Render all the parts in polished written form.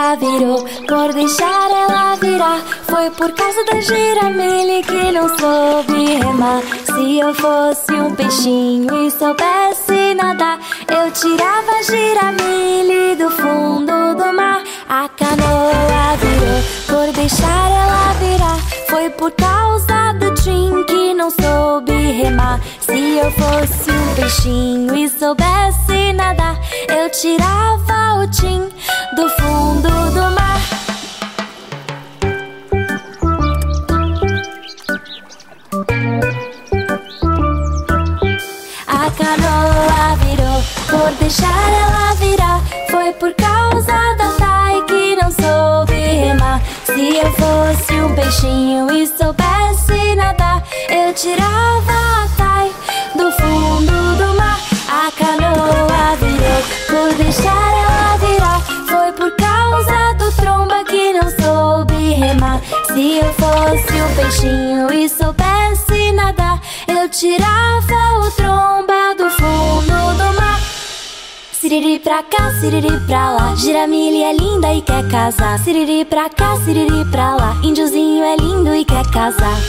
canoa virou por deixar ela virar. Foi por causa da Giramille que não soube remar. Se eu fosse um peixinho e soubesse nadar, eu tirava a Giramille do fundo do mar. A canoa virou por deixar ela virar. Foi por causa do Tim que não soube remar. Se eu fosse um peixinho e soubesse nadar, eu tirava o Tim do fundo do mar. A canoa virou por deixar ela virar. Foi por causa da Tai que não soube remar. Se eu fosse um peixinho e soubesse nadar, eu tirava a Tai do fundo do mar. A canoa virou por deixar ela virar. Foi por causa do Tromba que não soube remar. Se eu fosse um peixinho e soubesse nadar, eu tirava o Tromba do fundo do mar. Siriri pra cá, siriri pra lá, Giramille é linda e quer casar. Siriri pra cá, siriri pra lá, índiozinho é lindo e quer casar.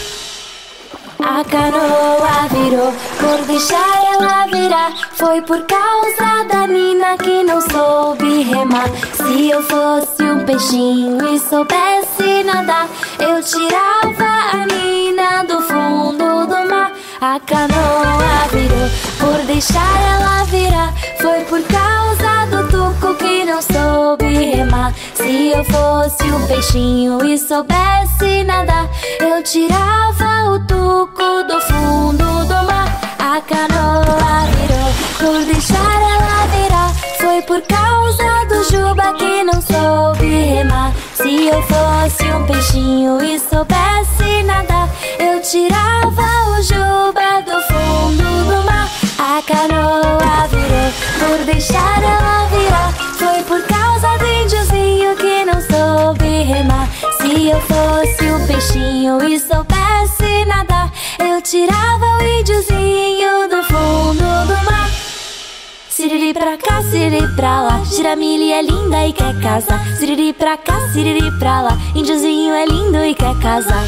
A canoa virou por deixar ela virar. Foi por causa da Nina que não soube remar. Se eu fosse um peixinho e soubesse nadar, eu tirava a Nina do fundo do mar. A canoa virou por deixar ela virar. Foi por causa do Tuco que não soube remar. Se eu fosse um peixinho e soubesse nadar, eu tirava o Tuco do fundo do mar. A canoa virou por deixar ela virar. Foi por causa do Juba que não soube remar. Se eu fosse um peixinho e soubesse nadar, eu tirava o Juba do fundo do mar. A canoa virou por deixar ela virar. Foi por causa do índiozinho que não soube remar. Se eu fosse um peixinho e soubesse nadar, eu tirava o índiozinho do fundo do mar. Siriri pra cá, siriri pra lá, Giramille é linda e quer casar. Siriri pra cá, siriri pra lá, índiozinho é lindo e quer casar.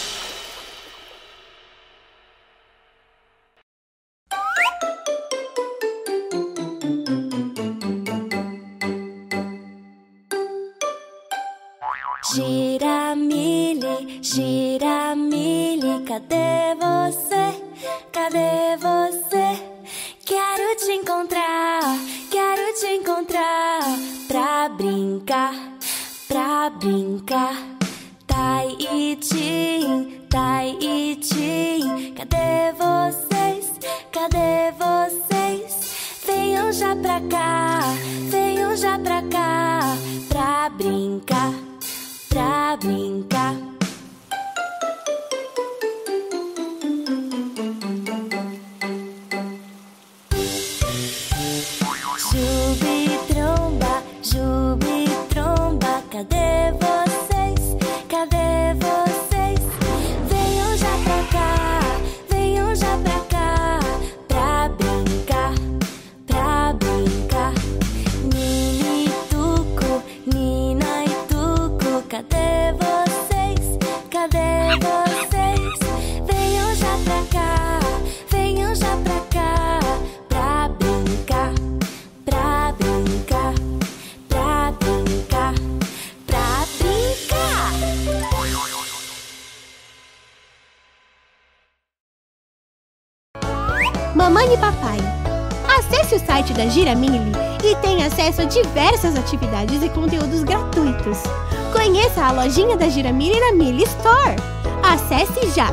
Giramille, Giramille, cadê você? Cadê você? Quero te encontrar pra brincar, pra brincar. Tai e Tim, Tai e Tim, cadê vocês? Cadê vocês? Venham já pra cá, venham já pra cá, pra brincar, pra brincar. Jubi, Tromba, cadê vocês? Cadê vocês? Venham já pra cá, venham já pra cá, pra brincar, pra brincar. Nina e Tuco, cadê vocês? Cadê vocês? Venham já pra cá, venham já pra cá, pra brincar, pra brincar, pra brincar, pra brincar. Mamãe e papai, acesse o site da Giramille e tenha acesso a diversas atividades e conteúdos gratuitos. Conheça a lojinha da Giramille na Mille Store. Acesse já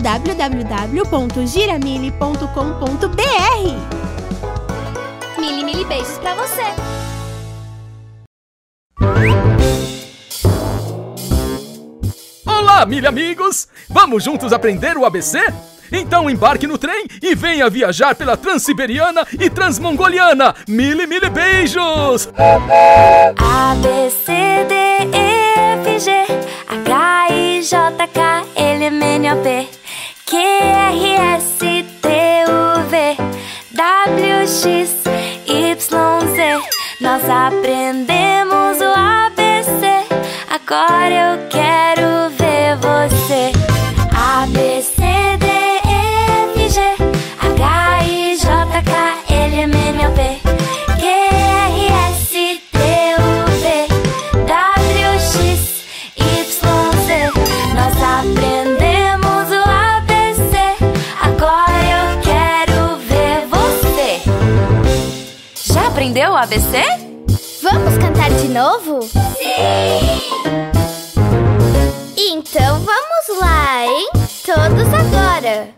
www.giramille.com.br. Mille beijos pra você. Olá, Mille amigos! Vamos juntos aprender o ABC? Então embarque no trem e venha viajar pela Transiberiana e Transmongoliana. Mille beijos! A, B, C, D, E, F, G, H, I, J, K, L, M, N, O, P, Q, R, S, T, U, V, W, X, Y, Z. Nós aprendemos o ABC Agora eu quero ver você. A, B, C, D, E, F, G, H, I, J, K, L, M, N, O, P, Q, R, S, T, U, V, W, X, Y, Z. Nós aprendemos o ABC. Agora eu quero ver você. Já aprendeu o ABC? Vamos cantar de novo? Sim! Então vamos lá, hein? Todos agora.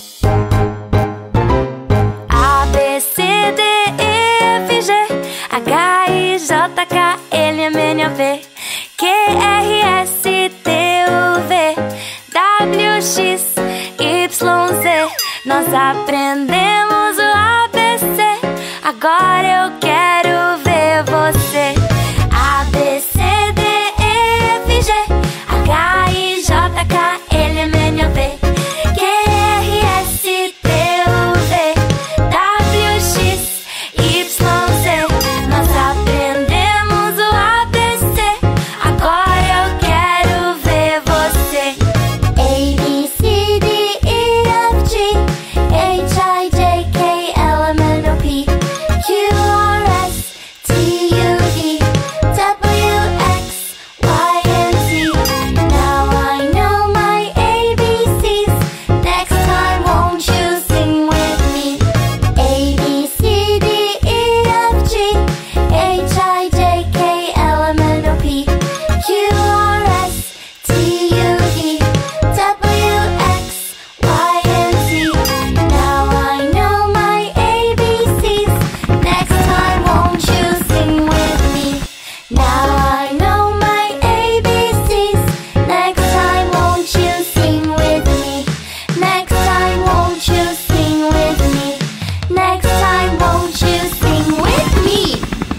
A, B, C, D, E, F, G, H, I, J, K, L, M, N, O, P, Q, R, S, T, U, V, W, X, Y, Z. Nós aprendemos o ABC. Agora eu quero ver você. A, B, C, D, E, F, G, H, I, J, K, L, M, N, O, P, Q, R, S, T, U, V, W, X, Y, Z. Nós aprendemos o ABC. Agora eu quero ver você. A, B, C, D, E, F, G, H, I, J, K, L, M, N, O, P, Q, R, S, T, U, V, W, X, Y, and Z. Now I know my ABCs. Next time won't you sing with me? A, B, C, D, E, F, G, H, I, J, K, L, M, N, O, P, Q, R, S, T, U, V, W, X, Y, and Z. Now I know my ABCs. Next time won't you sing with me? Now I know my ABCs. Next time won't you sing with me? Next time won't you sing with me? Next time won't you sing with me?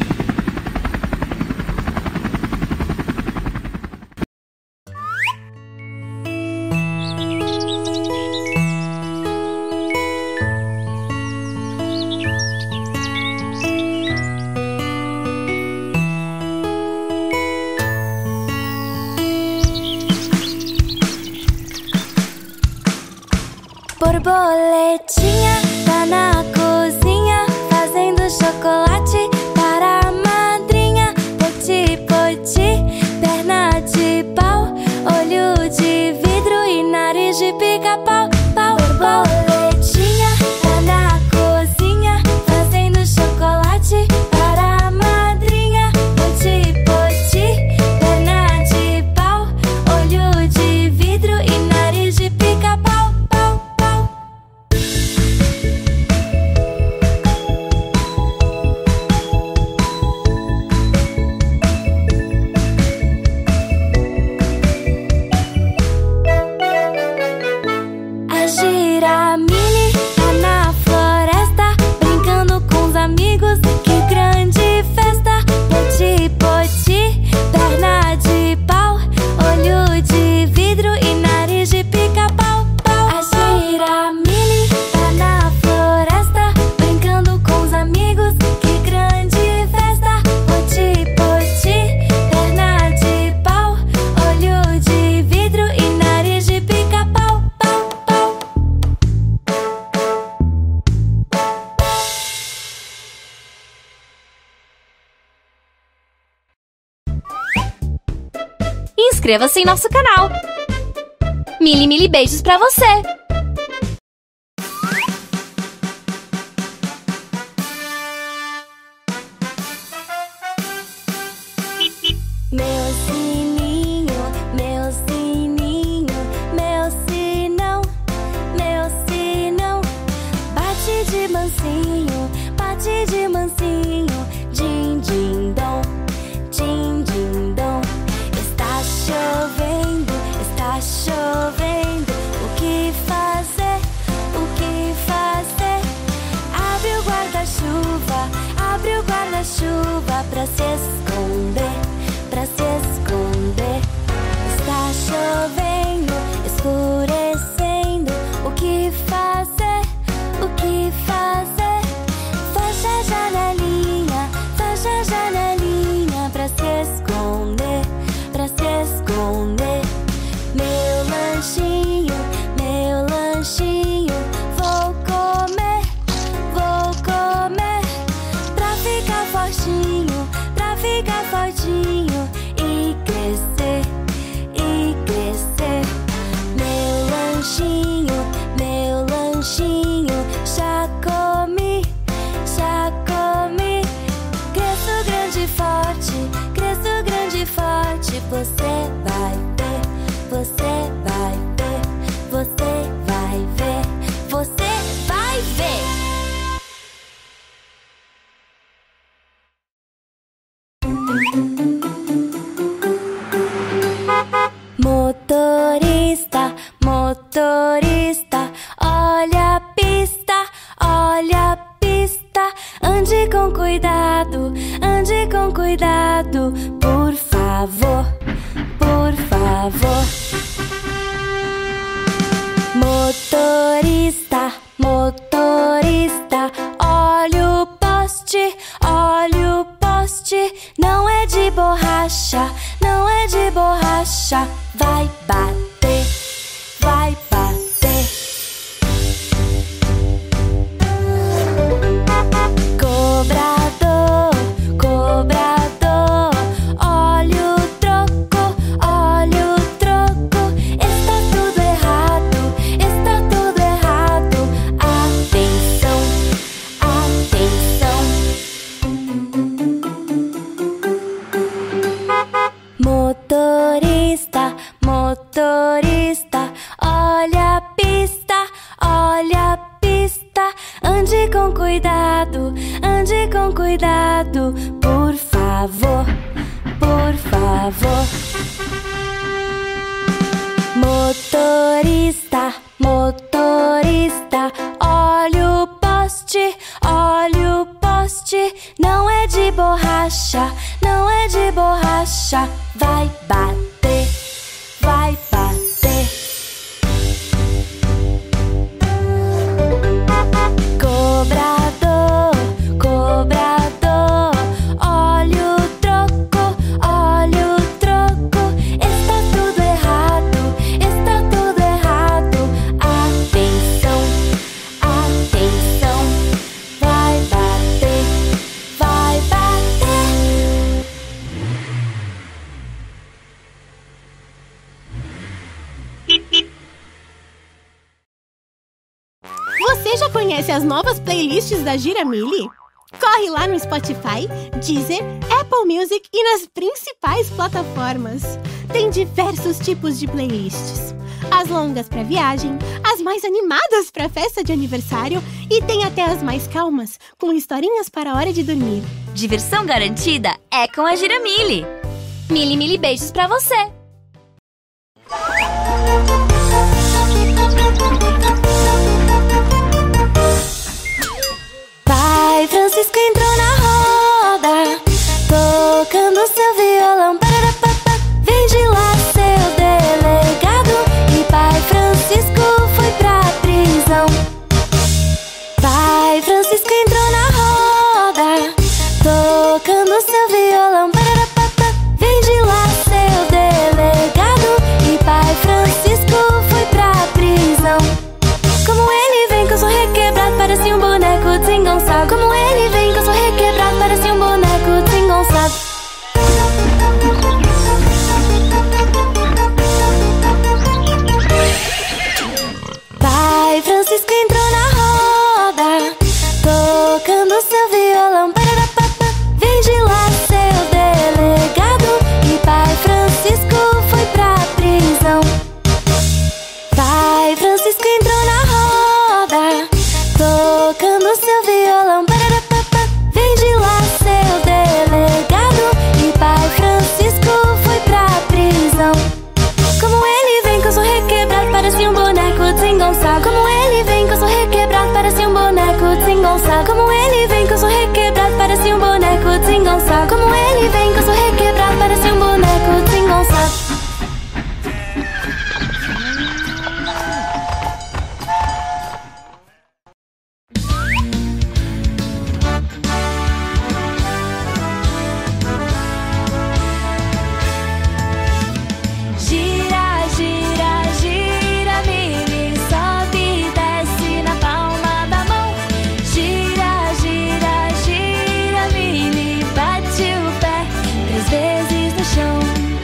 Borboletinha tá na cozinha fazendo chocolate para a madrinha. Poti, poti, perna de pau, olho de vidro e nariz de pica-pau. Pau, borboletinha tá na cozinha fazendo chocolate para a madrinha. Poti, poti, perna de pau, olho de vidro e nariz de pica-pau. A Giramini tá na floresta brincando com os amigos. Que grande festa! Poti, poti, perna de pau, olho de vidro e nariz de pica-pau. A Giramini tá na floresta brincando com os amigos. Que grande festa! Poti, poti, perna de pau, olho de vidro e nariz de pica-pau. Inscreva-se em nosso canal. Mili beijos pra você! Meu sininho, meu sininho, meu sinão, meu sinão. Bate de mansinho, bate de mansinho. Din, din, dom, din, din, dom. Está chovendo, está chovendo. O que fazer? O que fazer? Abre o guarda-chuva, abre o guarda-chuva pra se esconder, pra se esconder. Está chovendo, escurecendo. O que fazer? O que fazer? Fecha a janelinha pra se esconder, pra se esconder. Motorista, olha a pista, olha a pista. Ande com cuidado, por favor, por favor. Motorista, motorista, olha o poste, olha o poste. Não é de borracha, não é de borracha. Vai bater, vai bater. Cobrador, cobrador, olha o troco, olha o troco. Está tudo errado, está tudo errado. Atenção, atenção. Motorista, motorista, olha a pista, olha a pista. Ande com cuidado, por favor, por favor. Motorista, motorista, olha o poste, olha o poste. Não é de borracha, não é de borracha. Vai bater, vai bater. Cobrador, cobrador, olha o troco, olha o troco. Está tudo errado, está tudo errado. Atenção, atenção. Vai bater, vai bater. Você já conhece as novas playlists da Giramille? Corre lá no Spotify, Deezer, Apple Music e nas principais plataformas. Tem diversos tipos de playlists. As longas para viagem, as mais animadas para festa de aniversário e tem até as mais calmas, com historinhas para a hora de dormir. Diversão garantida é com a Giramille. Mili beijos pra você. Pai Francisco entrou na roda, tocando seu violão. Pararapapá. Vem de lá, seu delegado. E Pai Francisco foi pra prisão. Pai Francisco entrou na roda, tocando seu violão. Pararapapá. Vem de lá, seu delegado. E Pai Francisco foi pra prisão. Como ele vem com seu requebrado, parece um boneco desengonçado. Como ele vem com seu requebrado, parece um boneco desengonçado. Pai Francisco entrou na roda, tocando seu violão. Pararapapá. Vem de lá, seu delegado. E Pai Francisco foi pra prisão. Pai Francisco entrou na roda, tocando seu violão. Pararapapá. Vem de lá, seu delegado. E Pai Francisco foi pra prisão. Como ele vem com seu requebrado, parece um boneco desengonçado. Como ele vem com seu requebrado, parece um boneco desengonçado. Como ele vem com seu requebrado, parece um boneco desengonçado. Como ele vem com seu requebrado, parece um boneco desengonçado. Gira, gira, gira, Mili, sobe e desce na palma da mão. Gira, gira, gira, Mili, bate o pé 3 vezes no chão.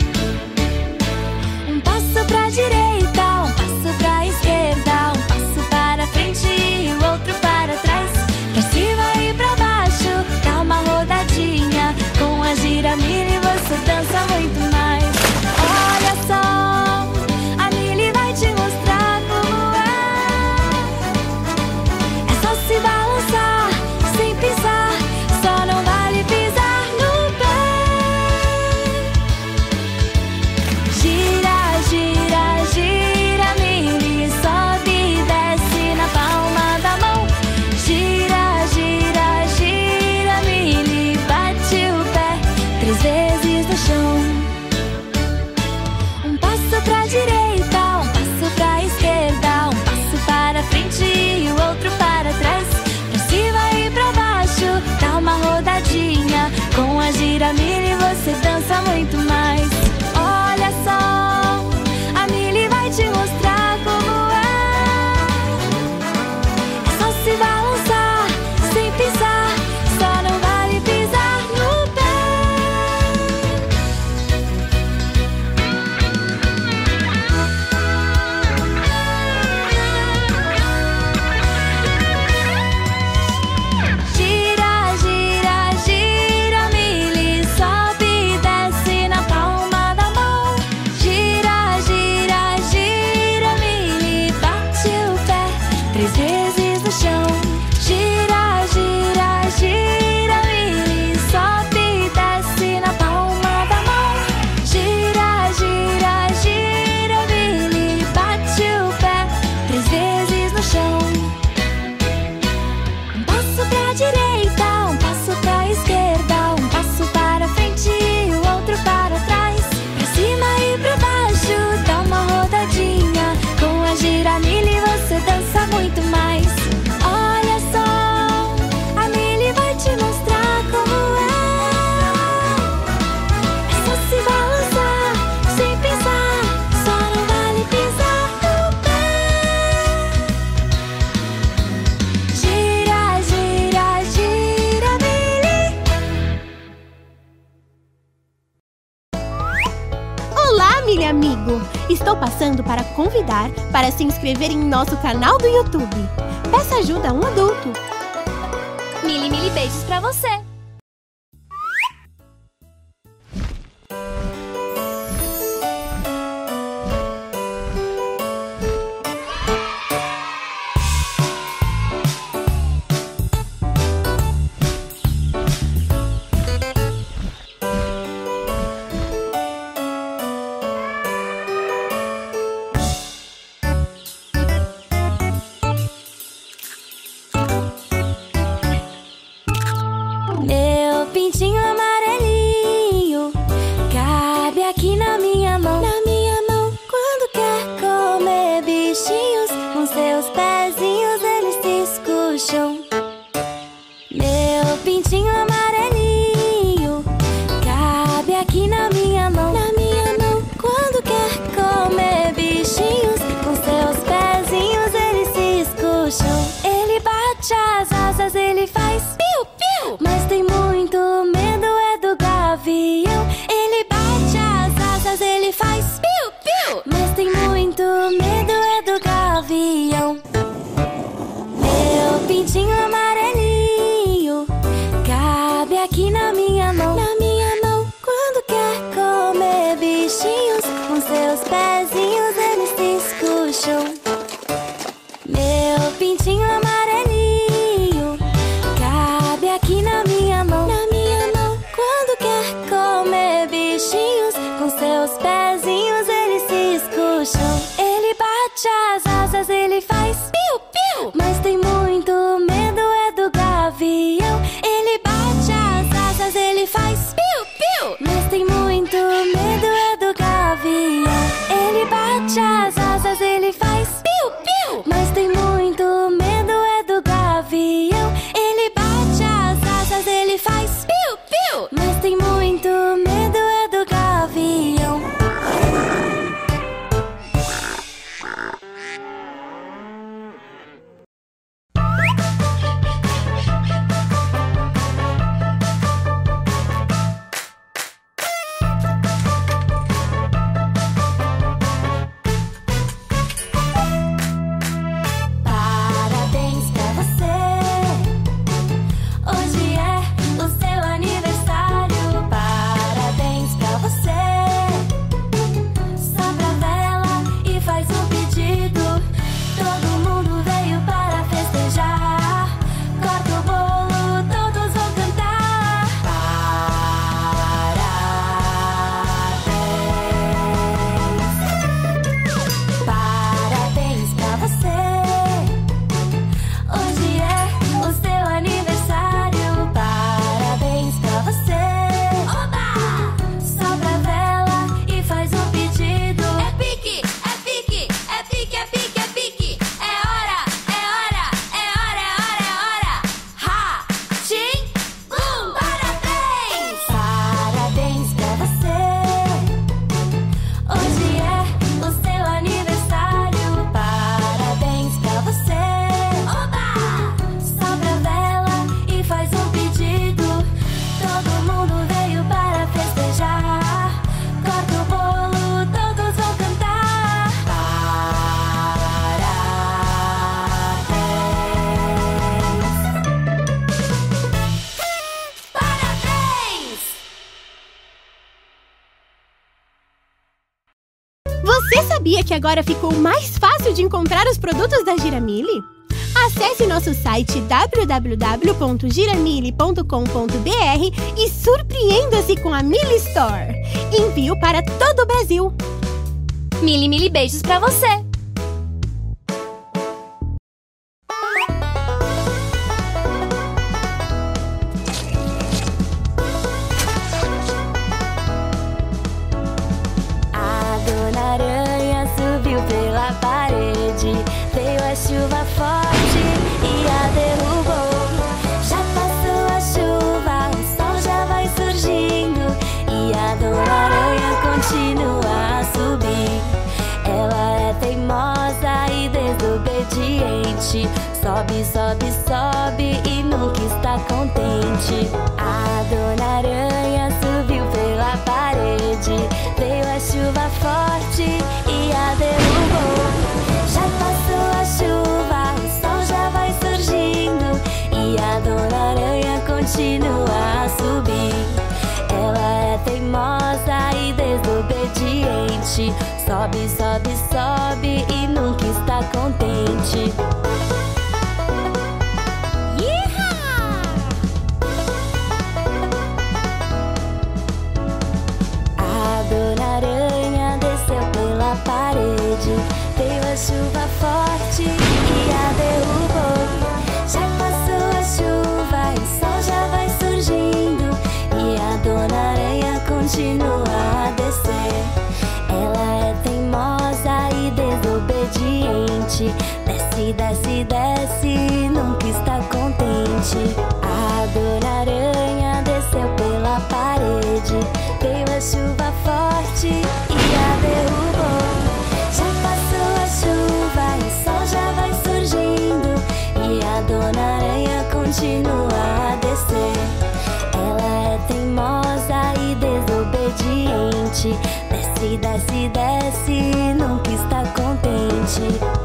Um passo pra direita, um passo pra esquerda, um passo para frente e o outro para trás. Pra cima e pra baixo, dá uma rodadinha. Com a Giramille você dança muito mais. Olha só, a Mili vai te mostrar como é. É só se balançar, sem pisar. Só não vale pisar no pé. Gira, gira, gira. passando para convidar para se inscrever em nosso canal do YouTube. Peça ajuda a um adulto. Mili beijos pra você! Meu pintinho amarelinho cabe aqui na minha mão. Na minha mão, quando quer comer bichinhos, com seus pezinhos eles se escucham. Meu pintinho amarelinho cabe aqui na minha mão. Na minha mão, quando quer comer bichinhos, com seus pezinhos eles se escucham. Ele bate as asas, ele faz piu-piu, mas tem muito medo é do gavião. Ele bate as asas, ele faz piu-piu, mas tem muito medo é do gavião. Meu pintinho amarelinho cabe aqui na minha mão. Na minha mão, quando quer comer bichinhos, com seus pezinhos eles se escucham. Meu pintinho amarelinho cabe aqui na minha mão. Na minha mão, quando quer comer bichinhos, com seus pezinhos eles se escucham. Ele bate as asas, ele faz piu-piu, mas tem muito medo é do gavião. Ele bate as asas, ele faz piu-piu, mas tem muito medo é do gavião. Ele bate as asas, ele faz piu-piu, mas tem muito medo é do gavião. Ele bate as asas, ele faz piu-piu, mas tem muito medo é do gavião. Parabéns pra você, hoje é o seu aniversário. Parabéns pra você. Sopra a vela e faz um pedido. Todo mundo veio para festejar. Corta o bolo, todos vão cantar. Parabéns pra você, hoje é o seu aniversário. Parabéns pra você. Oba! Sopra a vela e faz um pedido. É pique, é pique, é pique, é pique, é pique. É hora, é hora, é hora, é hora, é hora. Ha! Tim! Bum! Parabéns! Parabéns pra você, hoje é o seu aniversário. Parabéns pra você. Oba! Sopra a vela e faz um pedido. Todo mundo veio para festejar. Corta o bolo, todos vão cantar. Parabéns! Parabéns! Você sabia que agora ficou mais fácil de encontrar os produtos da Giramille? Acesse nosso site www.giramille.com.br e surpreenda-se com a Mili Store. Envio para todo o Brasil. Mili beijos pra você! A Dona Aranha subiu pela parede, veio a chuva forte e a derrubou. Já passou a chuva, o sol já vai surgindo e a Dona Aranha continua a subir. Ela é teimosa e desobediente, sobe, sobe, sobe e nunca está contente. A Dona Aranha subiu pela parede, veio a chuva forte e a a derrubou. Já passou a chuva, o sol já vai surgindo e a Dona Aranha continua a subir. Ela é teimosa e desobediente, sobe, sobe, sobe e nunca está contente. Veio a chuva forte e a derrubou. Já passou a chuva e o sol já vai surgindo e a Dona Aranha continua a descer. Ela é teimosa e desobediente, desce, desce, desce e nunca está contente. A Dona Aranha desceu pela parede. Veio a chuva forte e a derrubou. Já passou a chuva e o sol já vai surgindo e a Dona Aranha continua a descer. Ela é teimosa e desobediente, desce, desce, desce e nunca está contente.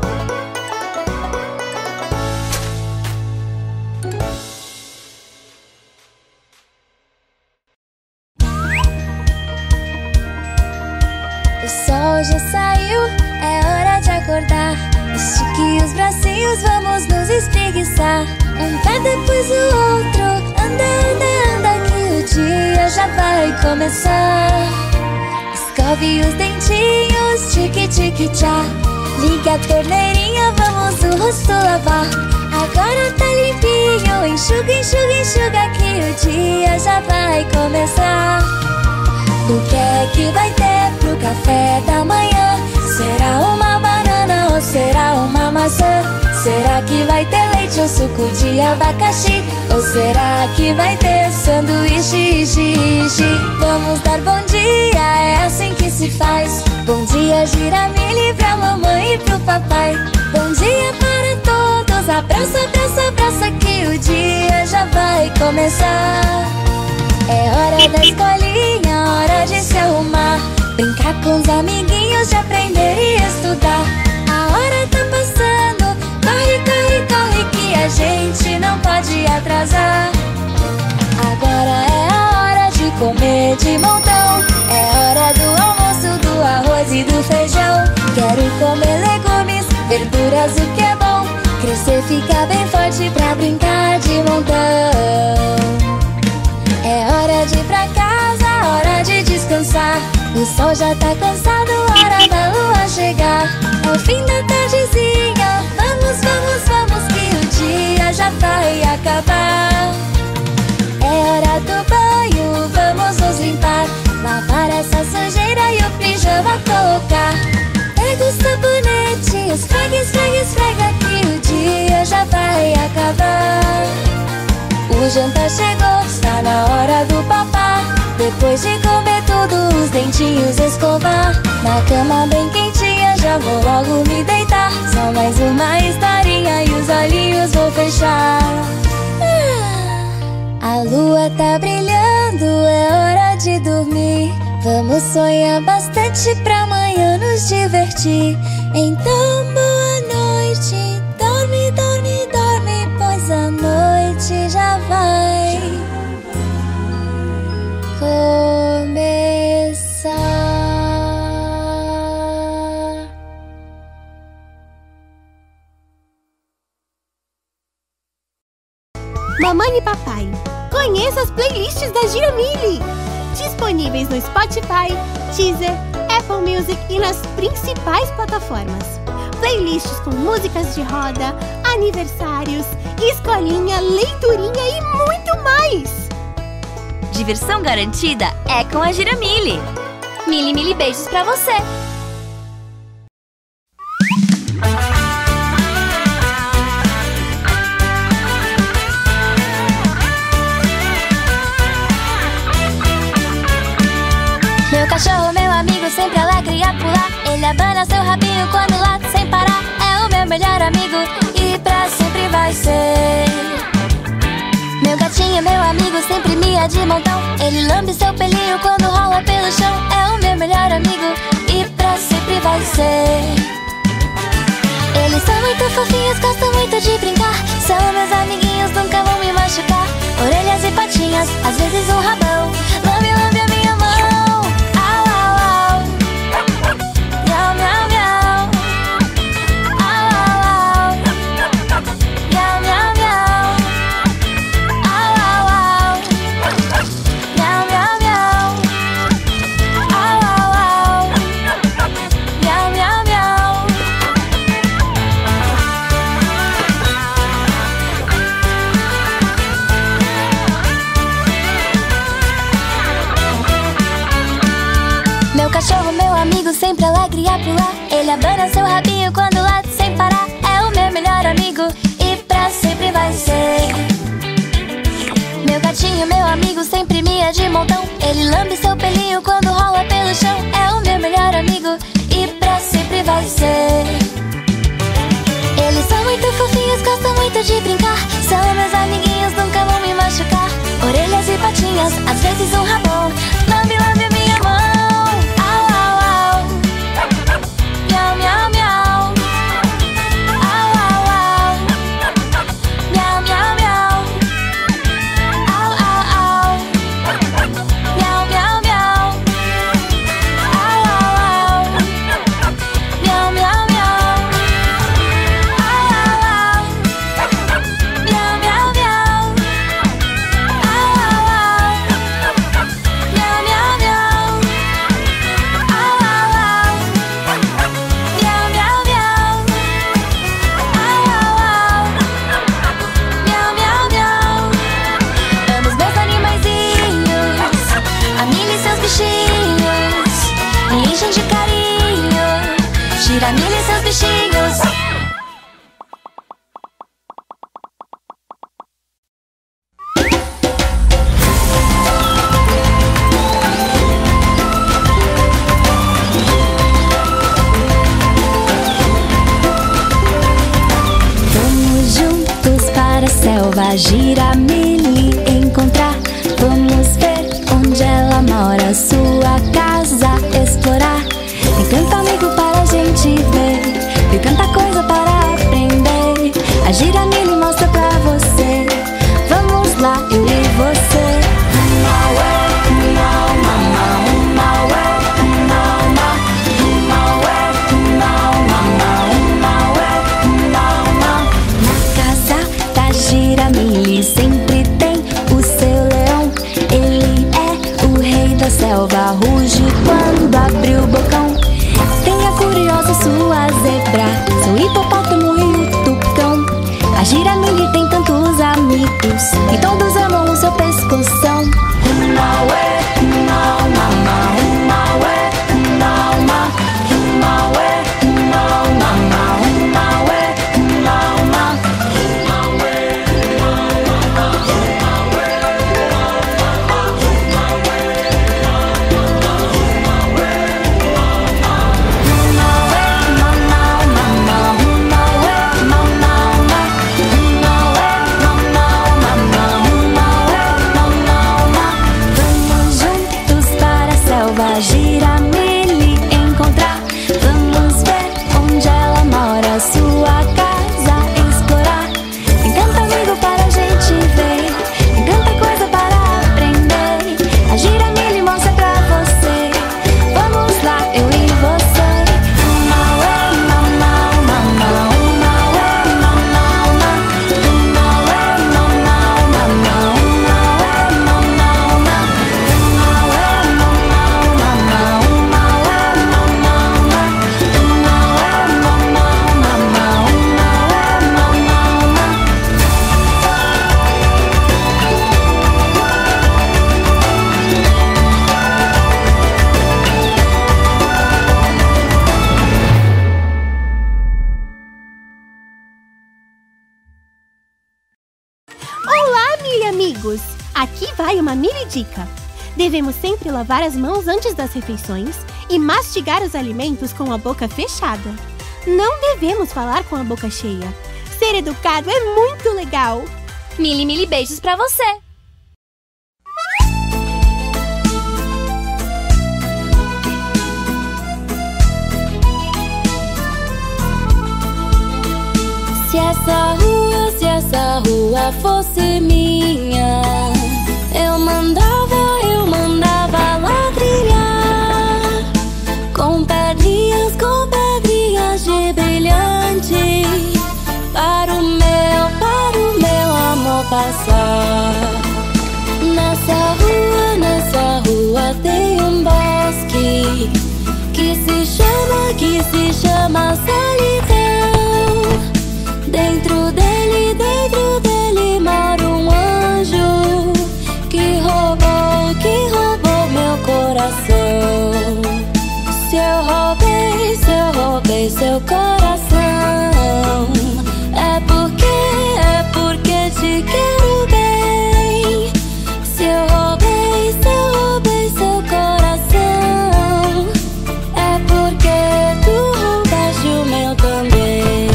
O sol já saiu, é hora de acordar. Estique os bracinhos, vamos nos espreguiçar. Um pé depois o outro, anda, anda, anda, que o dia já vai começar. Escove os dentinhos, tique, tique, tchá. Liga a torneirinha, vamos o rosto lavar. Agora tá limpinho, enxuga, enxuga, enxuga, que o dia já vai começar. O que é que vai ter pro café da manhã? Será uma banana ou será uma maçã? Será que vai ter leite ou suco de abacaxi? Ou será que vai ter sanduíche, ishi, ishi? Vamos dar bom dia, é assim que se faz. Bom dia, Giramilli, pra mamãe e pro papai. Bom dia para todos, abraça, abraça, abraça, que o dia já vai começar. É hora da escolinha, hora de se arrumar, brincar com os amiguinhos, de aprender e estudar. A hora tá passando, corre, corre, corre, que a gente não pode atrasar. Agora é a hora de comer de montão, é hora do almoço, do arroz e do feijão. Quero comer legumes, verduras, o que é bom, crescer, ficar bem forte pra brincar de montão. É hora de ir pra casa, hora de descansar. O sol já tá cansado, hora da lua chegar. É o fim da tardezinha, vamos, vamos, vamos, que o dia já vai acabar. É hora do banho, vamos nos limpar, lavar essa sujeira e o pijama colocar. Pega o sabonete, esfrega, esfrega, esfrega, que o dia já vai acabar. O jantar chegou, está na hora do papá. Depois de comer tudo, os dentinhos escovar. Na cama bem quentinha, já vou logo me deitar. Só mais uma historinha e os olhinhos vou fechar. A lua tá brilhando, é hora de dormir. Vamos sonhar bastante pra amanhã nos divertir. Então boa noite, dorme, dorme, dorme, pois a noite já vai começar. Mamãe e papai, conheça as playlists da Giramilli, disponíveis no Spotify, Deezer, Apple Music e nas principais plataformas. Playlists com músicas de roda, aniversários, escolinha, leiturinha e muito mais. Diversão garantida é com a Giramilli. Mili, mili beijos pra você. Meu cachorro, meu amigo, sempre alegre a pular. Ele abana seu rabinho quando late sem parar. É o meu melhor amigo e pra sempre vai ser. Meu gatinho, meu amigo, sempre mia de montão. Ele lambe seu pelinho quando rola pelo chão. É o meu melhor amigo e pra sempre vai ser. Eles são muito fofinhos, gostam muito de brincar. São meus amiguinhos, nunca vão me machucar. Orelhas e patinhas, às vezes um rabão. Lambe, lambe a minha mão. Au, au, au. Miau, miau, miau. Au, au, au. Miau, miau, miau. Au, au, au. Miau, miau, miau. Au, au, au. Miau, miau, miau. Meu cachorro, meu amigo, sempre alegre a pular. Ele abana seu rabinho quando late sem parar. É o meu melhor amigo e pra sempre vai ser. Meu gatinho, meu amigo, sempre mia de montão. Ele lambe seu pelinho quando rola pelo chão. É o meu melhor amigo e pra sempre vai ser. Eles são muito fofinhos, gostam muito de brincar. São meus amiguinhos, nunca vão me machucar. Orelhas e patinhas, às vezes um rabão. Lambe, lambe a minha mão. Au, au, au. Miau, miau, miau. Au, au, au. Miau, miau, miau. Au, au, au. Miau, miau, miau. Au, au, au. Miau, miau, miau. Au, au, au. Miau, miau, miau. Au, au, au. Miau, miau, miau. Au, au, au. Miau, miau, miau. Au, au, au. Miau, miau, miau. Amo os meus animaizinhos, a Milly e seus bichinhos, me enchem de carinho. Gira a Milly e seus bichinhos. Vamos juntos para a selva, Giramilly encontrar. Vamos ver onde ela mora, sua casa explorar. Tem tanto amigo para a gente ver, tem tanta coisa para aprender. A Giramilly mostra pra você. Vamos lá, eu e você. Na casa da Giramilly sempre tem o seu leão. Ele é o rei da selva, ruge quando abre o bocão. Tem a curiosa sua zebra, seu hipopótamo e o tucão. A Giramilly tem tantos amigos e todos amam o seu pescoção. Vamos juntos para a selva, Giramilly encontrar. Vamos ver onde ela mora, sua casa explorar. Tem tanto amigo para a gente ver, tem tanta coisa para aprender. A Giramilly mostra pra você. Vamos lá, eu e você. Olá, Milly amigos! Aqui vai uma Milly dica. Devemos sempre lavar as mãos antes das refeições e mastigar os alimentos com a boca fechada. Não devemos falar com a boca cheia. Ser educado é muito legal! Milly, beijos pra você! Se essa rua fosse minha, eu mandava ladrilhar com pedrinhas de brilhante para o meu amor passar. Nessa rua tem um bosque que se chama solidão. Dentro dele mora um anjo que roubou meu coração. Se eu roubei seu coração, é porque te quero bem. Se eu roubei seu coração, é porque tu roubaste o meu também.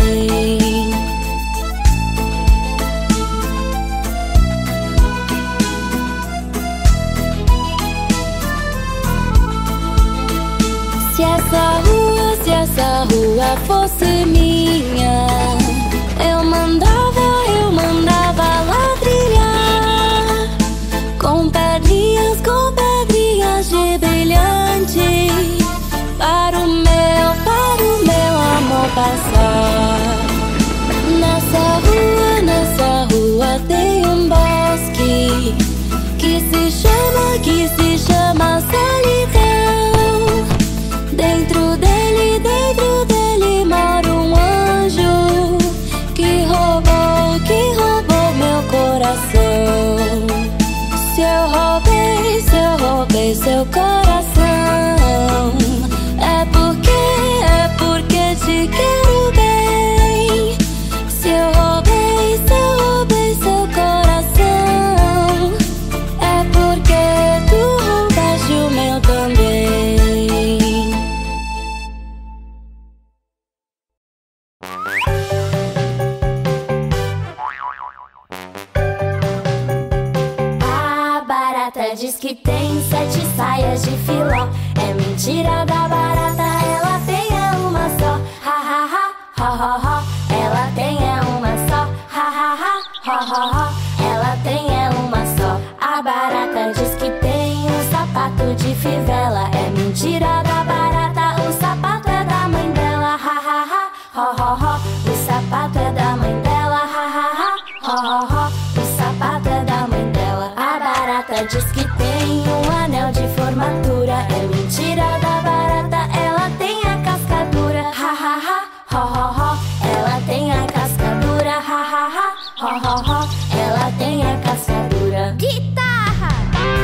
Se essa rua fosse minha, eu mandava ladrilhar com pedrinhas de brilhante para o meu amor passar. Nessa rua tem um bosque que se chama solidão. Dentro dele mora um anjo que roubou meu coração. Se eu roubei seu coração, é porque te quero bem. Se eu roubei seu coração, é porque tu roubaste o meu também. A barata diz que tem 7 saias de filó. É mentira da barata, ela tem é uma só. Ha ha ha, ho ho ho. Ela tem é uma só. Ha ha ha, ho ho ho. Ela tem é uma só. A barata diz que tem um sapato de fivela. É mentira da barata, o sapato é da mãe dela. Ha ha ha, ho ho ho. O sapato é da mãe dela. Ha ha ha, ho ho ho. O sapato é da mãe dela. A barata diz que tem um anel de formatura. É mentira da barata, ela tem a cascadura. Ha ha ha, ho ho ho. Ela tem a cascadura. Ha ha ha, ho ho ho. Ela tem a cascadura. Guitarra!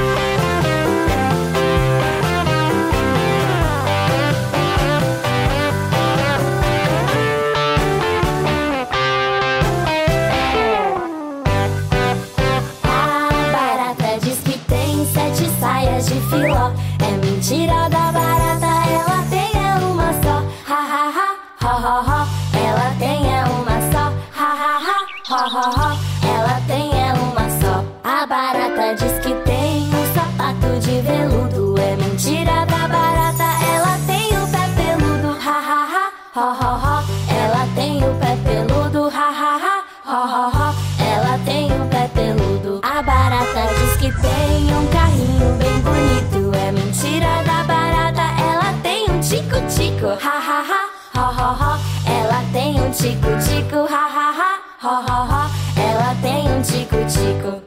A barata diz que tem 7 saias de filó. É mentira da barata, ela tem é uma só. Ha ha ha, ho ho ho. Ela tem é uma só. Ha ha ha, ho ho ho. Ela tem é uma só. A barata diz que tem um sapato de veludo. É mentira da barata, ela tem o pé peludo. Ha ha ha, ho ho ho. Ela tem o pé peludo. Ha ha ha, ho ho ho. Ela tem o pé peludo. A barata diz que tem um carrinho bem bonito. É mentira da barata, ela tem um tico-tico. Ha ha ha, ho ho ho. Ela tem um tico-tico. Ha ha ha, ho ho ho. Ela tem um tico-tico.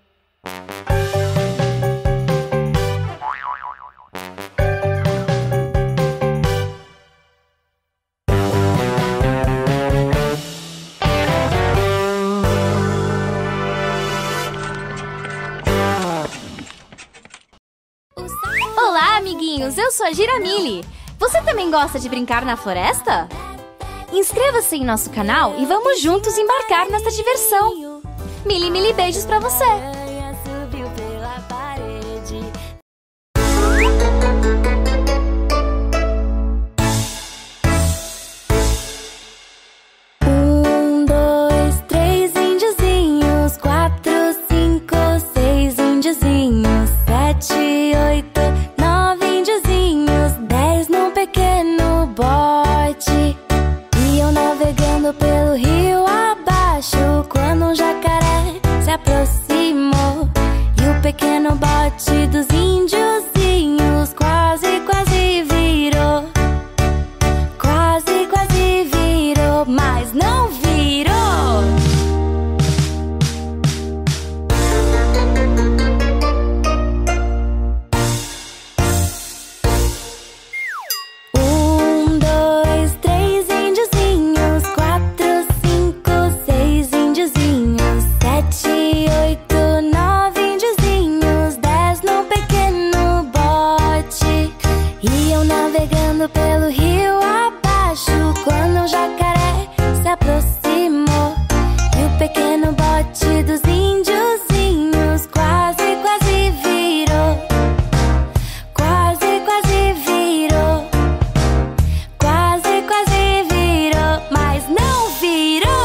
Olá, amiguinhos! Eu sou a Giramille. Você também gosta de brincar na floresta? Inscreva-se em nosso canal e vamos juntos embarcar nessa diversão. Mili beijos pra você! Subiu pela parede. 1, 2, 3 índiozinhos. 4, 5, 6 índiozinhos. 7, 8, 9 índiozinhos. 10 num pequeno bote. Iam navegando pelo rio. se aproximou e o pequeno bote dos índiozinhos quase, quase virou. Quase, quase virou, mas não virou. Pelo rio abaixo, quando o jacaré se aproximou e o pequeno bote dos índiozinhos quase, quase virou. Quase, quase virou. Quase, quase virou, mas não virou.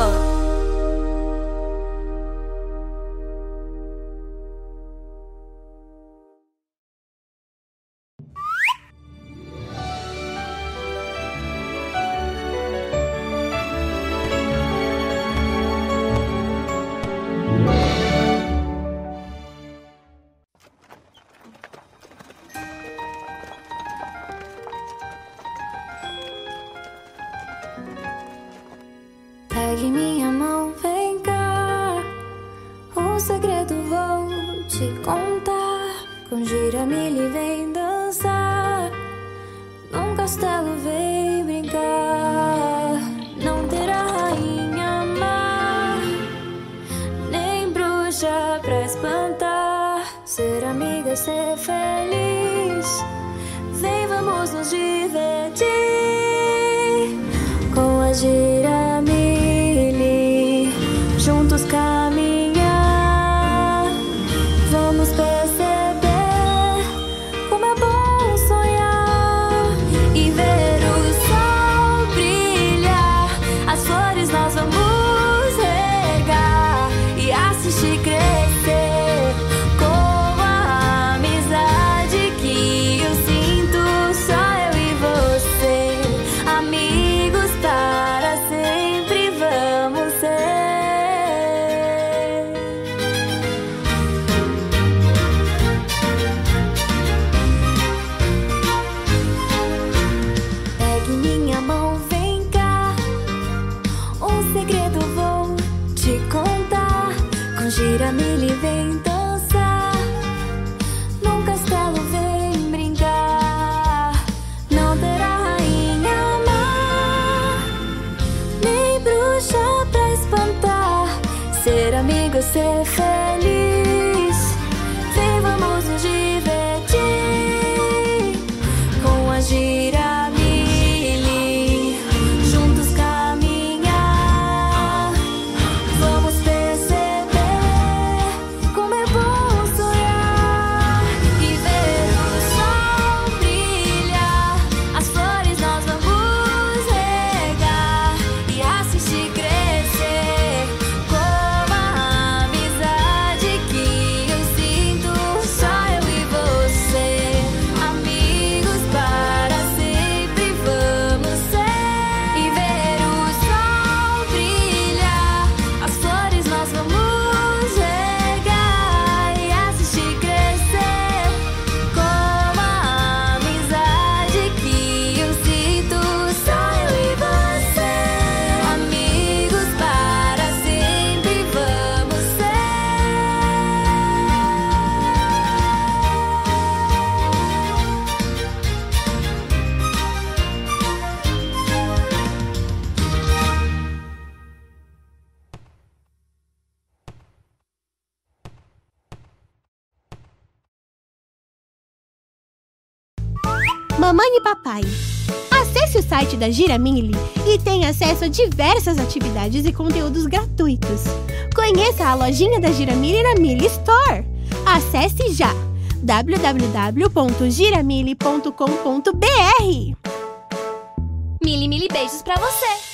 Pegue minha mão, vem cá. Um segredo vou te contar. Com Giramille vem dançar. Num castelo vem brincar. Não terá rainha má, nem bruxa pra espantar. Ser amiga, ser feliz. Vem, vamos nos divertir com a Giramille, juntos caminhar. Vamos perceber como é bom sonhar e ver o sol brilhar. As flores nós vamos regar e assistir crescer com a amizade que eu sinto. Só eu e você, amigos para sempre vamos ser. Pegue minha mão, vem cá. Um segredo vou te contar. Com Giramille vem dançar. Num castelo vem brincar. Não terá rainha má, nem bruxa pra espantar. Ser amigo, ser feliz. Vem, vamos nos divertir com a Giramille, juntos caminhar. Vamos perceber como é bom sonhar e ver o sol brilhar. As flores nós vamos regar e assistir crescer com a amizade que eu sinto. Só eu e você, amigos para sempre vamos ser. E ver o sol brilhar. As flores nós vamos regar e assistir crescer com a amizade que eu sinto. Só eu e você, amigos para sempre vamos ser. Mamãe e papai, acesse o site da Giramille e tenha acesso a diversas atividades e conteúdos gratuitos. Conheça a lojinha da Giramille na Mille Store. Acesse já www.giramille.com.br. Mili beijos pra você!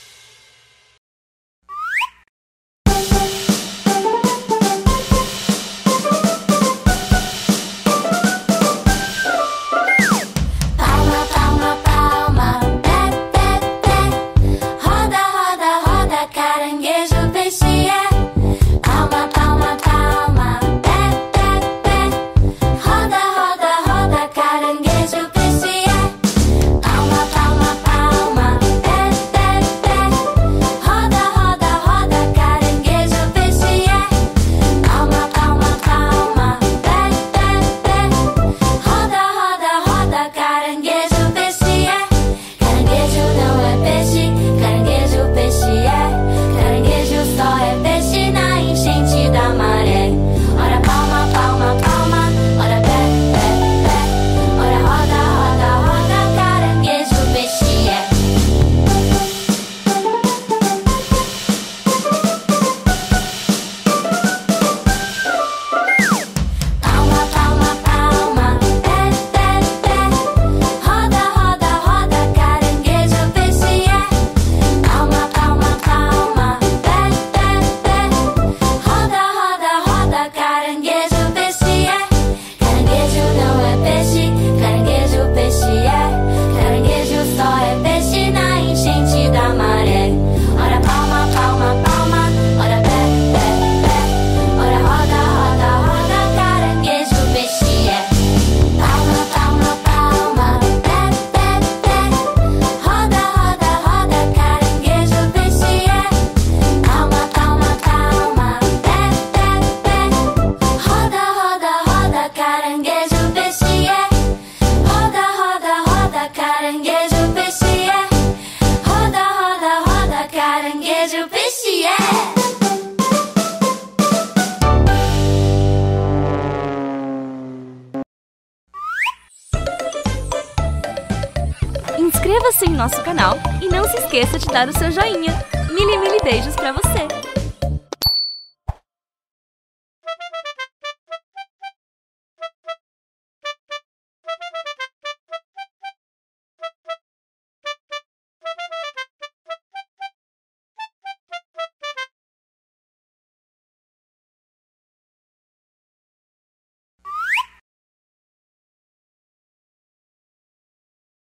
Palma, palma, palma, pé, pé, pé. Roda, roda, roda, caranguejo, peixe é. Palma, hoje o peixe é. Inscreva-se em nosso canal e não se esqueça de dar o seu joinha. Mili beijos pra você!